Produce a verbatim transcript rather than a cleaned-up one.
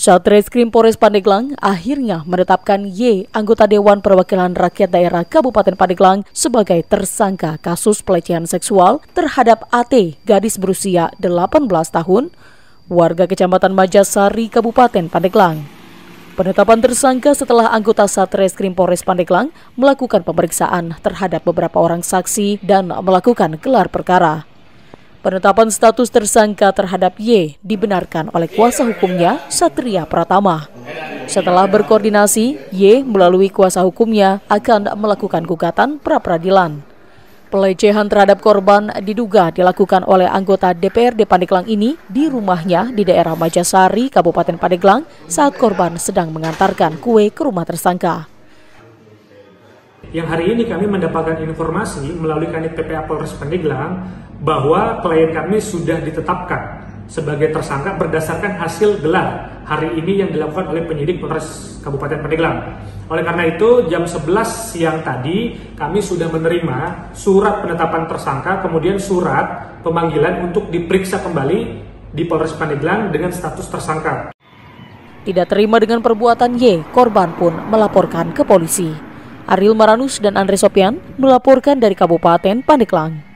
Satreskrim Polres Pandeglang akhirnya menetapkan Y, anggota Dewan Perwakilan Rakyat Daerah Kabupaten Pandeglang, sebagai tersangka kasus pelecehan seksual terhadap A T, gadis berusia delapan belas tahun, warga Kecamatan Majasari, Kabupaten Pandeglang. Penetapan tersangka setelah anggota Satreskrim Polres Pandeglang melakukan pemeriksaan terhadap beberapa orang saksi dan melakukan gelar perkara. Penetapan status tersangka terhadap Y dibenarkan oleh kuasa hukumnya, Satria Pratama. Setelah berkoordinasi, Y melalui kuasa hukumnya akan melakukan gugatan pra-peradilan. Pelecehan terhadap korban diduga dilakukan oleh anggota D P R D Pandeglang ini di rumahnya di daerah Majasari, Kabupaten Pandeglang, saat korban sedang mengantarkan kue ke rumah tersangka. Yang hari ini kami mendapatkan informasi melalui Kanit P P A Polres Pandeglang bahwa klien kami sudah ditetapkan sebagai tersangka berdasarkan hasil gelar hari ini yang dilakukan oleh penyidik Polres Kabupaten Pandeglang. Oleh karena itu, jam sebelas siang tadi kami sudah menerima surat penetapan tersangka, kemudian surat pemanggilan untuk diperiksa kembali di Polres Pandeglang dengan status tersangka. Tidak terima dengan perbuatan Y, korban pun melaporkan ke polisi. Ariel Maranus dan Andre Sopian melaporkan dari Kabupaten Pandeglang.